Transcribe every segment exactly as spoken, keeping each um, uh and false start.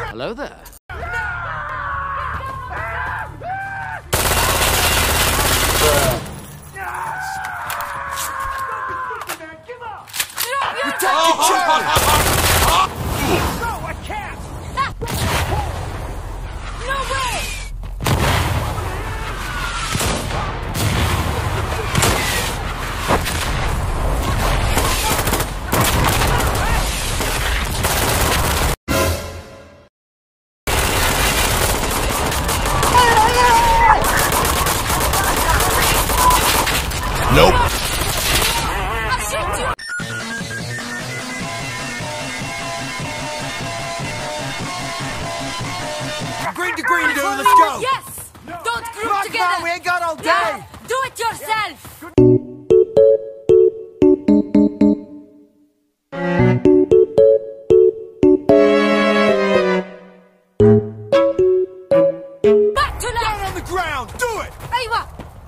Hello there. Nope. Green to green, dude. Let's go. Yes. Don't group Come on, together. come on, we ain't got all day. Yeah. Do it yourself. Back to left. Down on the ground. Do it. Aywa.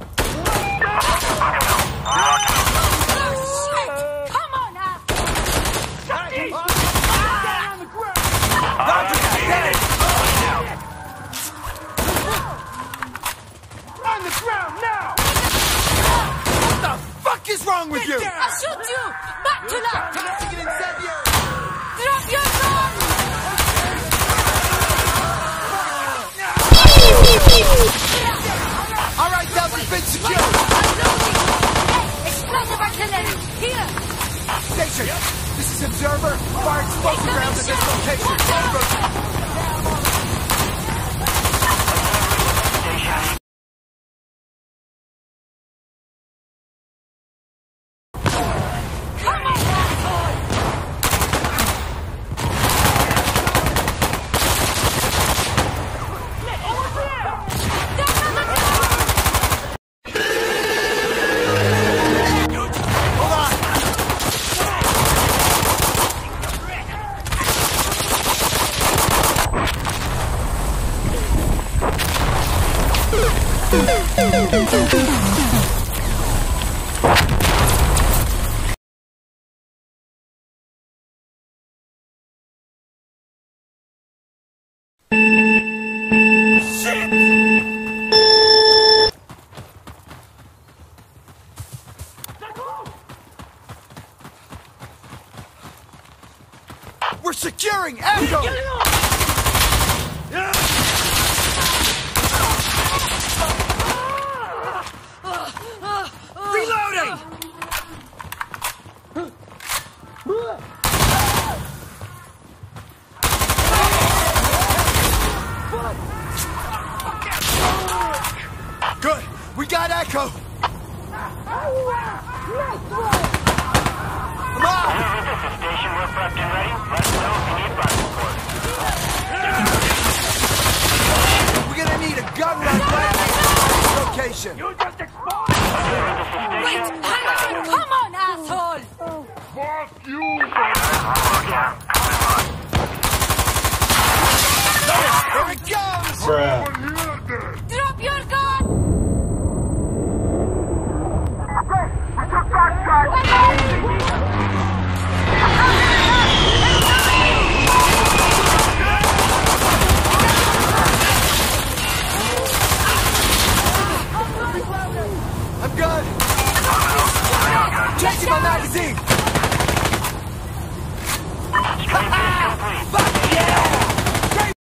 Oh shit! Come on now. Down on the ground. Roger that. On the ground now. What the fuck is wrong with you? I'll shoot you. Back to left. Toxic and incendiary. Drop your gun. All right, Delta's been secured. Hey, explosive artillery. Here. Station, this is Observer. Fire explosive rounds at this location. Over. Come on, asshole. Hold on. We're securing Echo! Reloading! Good! We got Echo! Come on! Station, we're prepped and ready. Let us know if you need fire support. We're gonna need a gun run right at this location. You just exploded! Wait, hang on. Come on, asshole. Fuck you! Here it goes! Drop your gun. We took that I'm good! Changing my magazine! Fuck yeah! Great.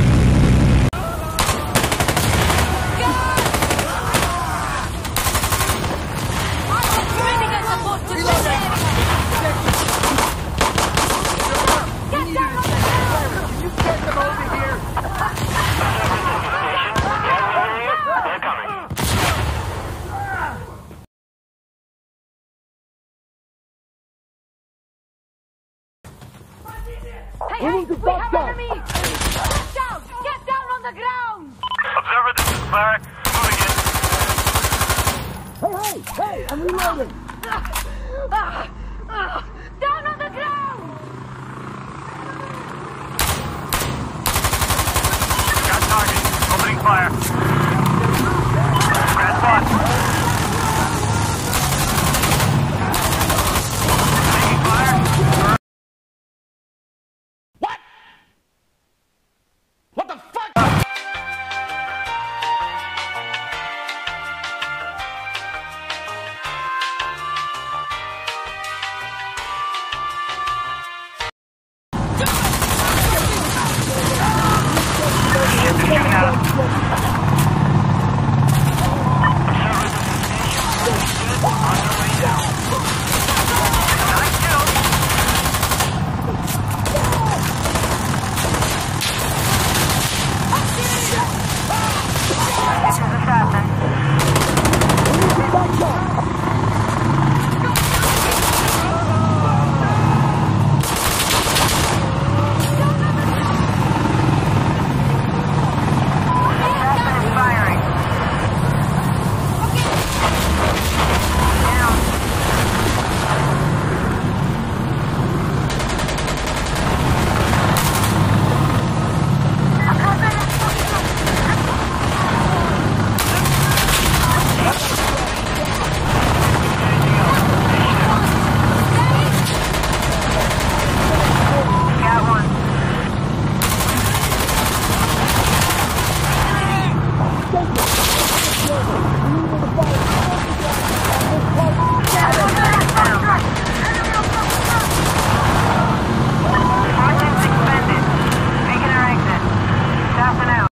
Ready to support to Reloading! Get down on the ground. Can you get them over here? They're coming. Hey, hey, we have enemy. Get down. Get down on the ground. Observer, this is Cleric. Moving in. Hey, hey, hey! I'm reloading! Ah, ah, down on the ground. Got target. Opening fire.